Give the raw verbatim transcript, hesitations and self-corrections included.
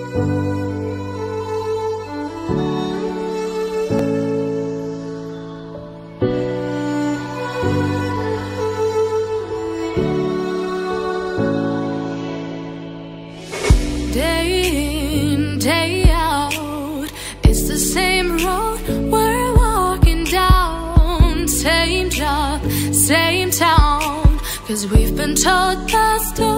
Day in, day out, it's the same road we're walking down. Same job, same town, 'cause we've been told the story.